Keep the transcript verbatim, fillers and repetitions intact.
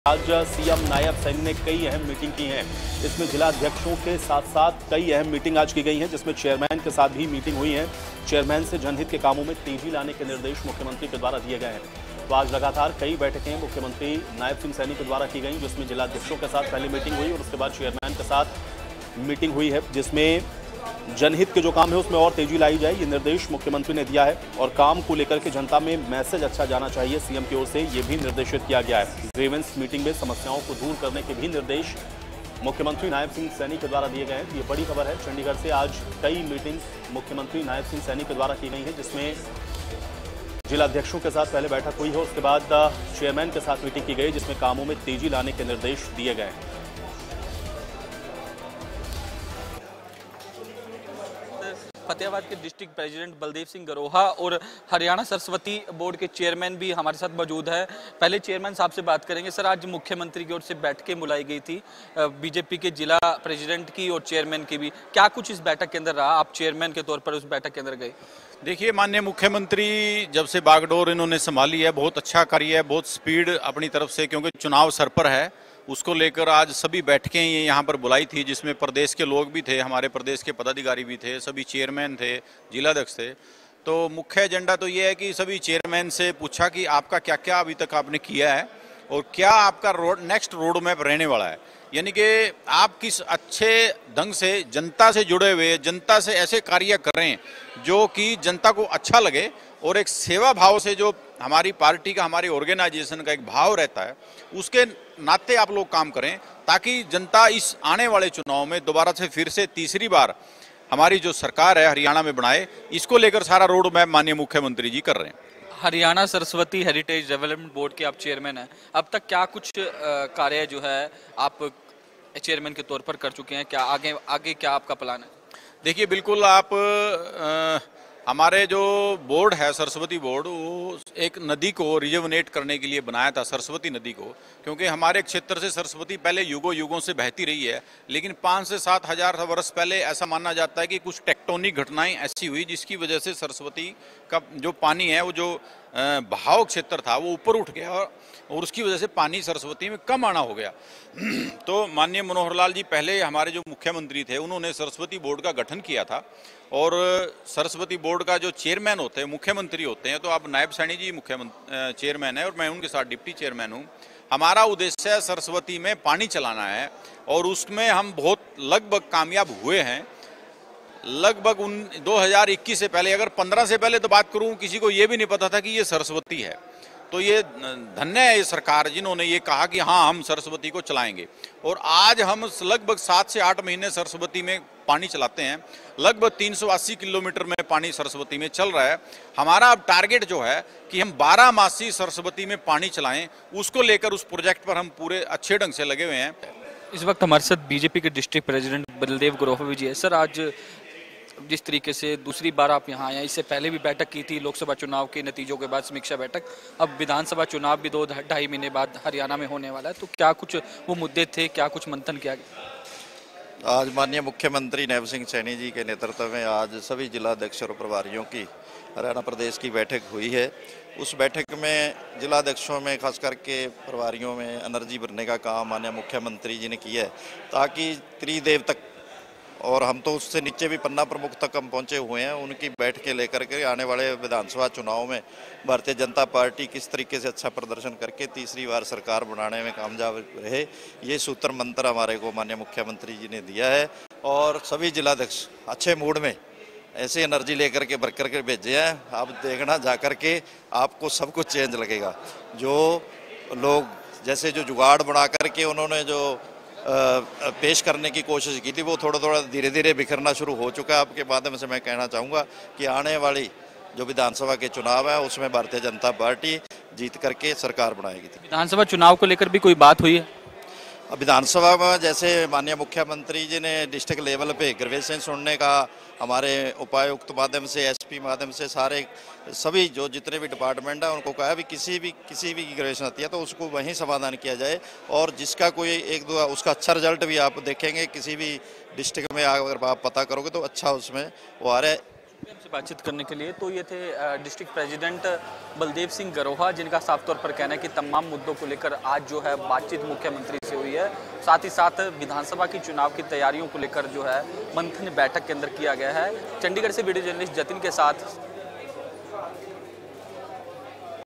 आज सीएम नायब सैनी ने कई अहम मीटिंग की हैं। इसमें जिला अध्यक्षों के साथ साथ कई अहम मीटिंग आज की गई हैं, जिसमें चेयरमैन के साथ भी मीटिंग हुई है। चेयरमैन से जनहित के कामों में तेजी लाने के निर्देश मुख्यमंत्री के द्वारा दिए गए हैं। तो आज लगातार कई बैठकें मुख्यमंत्री नायब सिंह सैनी के द्वारा की गई, जिसमें जिला अध्यक्षों के साथ पहली मीटिंग हुई और उसके बाद चेयरमैन के साथ मीटिंग हुई है, जिसमें जनहित के जो काम है उसमें और तेजी लाई जाए, ये निर्देश मुख्यमंत्री ने दिया है। और काम को लेकर के जनता में मैसेज अच्छा जाना चाहिए, सीएम की ओर से ये भी निर्देशित किया गया है। ग्रीवेंस मीटिंग में समस्याओं को दूर करने के भी निर्देश मुख्यमंत्री नायब सिंह सैनी के द्वारा दिए गए हैं। ये बड़ी खबर है। चंडीगढ़ से आज कई मीटिंग मुख्यमंत्री नायब सिंह सैनी के द्वारा की गई है, जिसमें जिला अध्यक्षों के साथ पहले बैठक हुई है, उसके बाद चेयरमैन के साथ मीटिंग की गई, जिसमें कामों में तेजी लाने के निर्देश दिए गए हैं। फतेहाबाद के डिस्ट्रिक्ट प्रेसिडेंट बलदेव सिंह गरोहा और हरियाणा सरस्वती बोर्ड के चेयरमैन भी हमारे साथ मौजूद है। पहले चेयरमैन साहब से बात करेंगे। सर, आज मुख्यमंत्री की ओर से बैठकें बुलाई गई थी, बीजेपी के जिला प्रेसिडेंट की और चेयरमैन की भी। क्या कुछ इस बैठक के अंदर रहा? आप चेयरमैन के तौर पर उस बैठक के अंदर गए। देखिए, माननीय मुख्यमंत्री जब से बागडोर इन्होंने संभाली है, बहुत अच्छा करी है, बहुत स्पीड अपनी तरफ से, क्योंकि चुनाव सर पर है, उसको लेकर आज सभी बैठकें ये यहाँ पर बुलाई थी, जिसमें प्रदेश के लोग भी थे, हमारे प्रदेश के पदाधिकारी भी थे, सभी चेयरमैन थे, जिलाध्यक्ष थे। तो मुख्य एजेंडा तो ये है कि सभी चेयरमैन से पूछा कि आपका क्या क्या अभी तक आपने किया है और क्या आपका रोड नेक्स्ट रोड मैप रहने वाला है, यानी कि आप किस अच्छे ढंग से जनता से जुड़े हुए, जनता से ऐसे कार्य करें जो कि जनता को अच्छा लगे और एक सेवा भाव से, जो हमारी पार्टी का, हमारी ऑर्गेनाइजेशन का एक भाव रहता है, उसके नाते आप लोग काम करें, ताकि जनता इस आने वाले चुनाव में दोबारा से फिर से तीसरी बार हमारी जो सरकार है हरियाणा में बनाए। इसको लेकर सारा रोड मैप माननीय मुख्यमंत्री जी कर रहे हैं। Haryana Saraswati heritage development board के आप चेयरमैन हैं। अब तक क्या कुछ कार्य जो है आप चेयरमैन के तौर पर कर चुके हैं? क्या आगे आगे क्या आपका प्लान है? देखिए, बिल्कुल आप आ, हमारे जो बोर्ड है सरस्वती बोर्ड, वो एक नदी को रिजवनेट करने के लिए बनाया था, सरस्वती नदी को, क्योंकि हमारे क्षेत्र से सरस्वती पहले युगों युगों से बहती रही है, लेकिन पाँच से सात हजार वर्ष पहले ऐसा माना जाता है कि कुछ टेक्टोनिक घटनाएं ऐसी हुई जिसकी वजह से सरस्वती का जो पानी है, वो जो बहाव क्षेत्र था, वो ऊपर उठ गया और उसकी वजह से पानी सरस्वती में कम आना हो गया। तो माननीय मनोहर लाल जी पहले हमारे जो मुख्यमंत्री थे, उन्होंने सरस्वती बोर्ड का गठन किया था और सरस्वती बोर्ड का जो चेयरमैन होते हैं, मुख्यमंत्री होते हैं, तो अब नायब सैनी जी मुख्यमंत्री चेयरमैन है और मैं उनके साथ डिप्टी चेयरमैन हूँ। हमारा उद्देश्य सरस्वती में पानी चलाना है और उसमें हम बहुत लगभग कामयाब हुए हैं। लगभग उन दो हज़ार इक्कीस से पहले, अगर पंद्रह से पहले तो बात करूं, किसी को ये भी नहीं पता था कि ये सरस्वती है। तो ये धन्य है ये सरकार जिन्होंने ये कहा कि हाँ, हम सरस्वती को चलाएंगे। और आज हम लगभग सात से आठ महीने सरस्वती में पानी चलाते हैं। लगभग तीन सौ अस्सी किलोमीटर में पानी सरस्वती में चल रहा है। हमारा अब टारगेट जो है कि हम बारह मासी सरस्वती में पानी चलाएं, उसको लेकर उस प्रोजेक्ट पर हम पूरे अच्छे ढंग से लगे हुए हैं। इस वक्त हमारे साथ बीजेपी के डिस्ट्रिक्ट प्रेसिडेंट बलदेव गरोहा जी है। सर, आज जिस तरीके से दूसरी बार आप यहाँ आए, इससे पहले भी बैठक की थी लोकसभा चुनाव के नतीजों के बाद समीक्षा बैठक, अब विधानसभा चुनाव भी दो ढाई महीने बाद हरियाणा में होने वाला है, तो क्या कुछ वो मुद्दे थे, क्या कुछ मंथन किया गया? आज माननीय मुख्यमंत्री नायब सिंह सैनी जी के नेतृत्व में आज सभी जिलाध्यक्ष और प्रभारियों की हरियाणा प्रदेश की बैठक हुई है। उस बैठक में जिलाध्यक्षों में खास करके प्रभारियों में एनर्जी भरने का काम माननीय मुख्यमंत्री जी ने किया है, ताकि त्रिदेव तक, और हम तो उससे नीचे भी पन्ना प्रमुख तक हम पहुंचे हुए हैं, उनकी बैठ के लेकर के आने वाले विधानसभा चुनाव में भारतीय जनता पार्टी किस तरीके से अच्छा प्रदर्शन करके तीसरी बार सरकार बनाने में कामयाब रहे, ये सूत्र मंत्र हमारे को माननीय मुख्यमंत्री जी ने दिया है। और सभी जिलाध्यक्ष अच्छे मूड में ऐसे एनर्जी लेकर के भर करके भेजे हैं। आप देखना जा कर के, आपको सब कुछ चेंज लगेगा। जो लोग जैसे जो जुगाड़ बना करके उन्होंने जो पेश करने की कोशिश की थी, वो थोड़ा थोड़ा धीरे धीरे बिखरना शुरू हो चुका है। आपके माध्यम से मैं कहना चाहूँगा कि आने वाली जो विधानसभा के चुनाव है उसमें भारतीय जनता पार्टी जीत करके सरकार बनाएगी। विधानसभा चुनाव को लेकर भी कोई बात हुई है? विधानसभा में जैसे माननीय मुख्यमंत्री जी ने डिस्ट्रिक्ट लेवल पे ग्रेजुएशन सुनने का, हमारे उपायुक्त माध्यम से, एसपी माध्यम से, सारे सभी जो जितने भी डिपार्टमेंट है उनको कहा भी किसी भी किसी भी ग्रेजुएशन आती है तो उसको वहीं समाधान किया जाए। और जिसका कोई एक दो उसका अच्छा रिजल्ट भी आप देखेंगे किसी भी डिस्ट्रिक्ट में, अगर आप पता करोगे तो अच्छा उसमें वो आ रहा है। हमसे बातचीत करने के लिए तो ये थे डिस्ट्रिक्ट प्रेसिडेंट बलदेव सिंह गरोहा, जिनका साफ तौर पर कहना है कि तमाम मुद्दों को लेकर आज जो है बातचीत मुख्यमंत्री से हुई है। साथ ही साथ विधानसभा की चुनाव की तैयारियों को लेकर जो है मंथन बैठक के अंदर किया गया है। चंडीगढ़ से वीडियो जर्नलिस्ट जतिन के साथ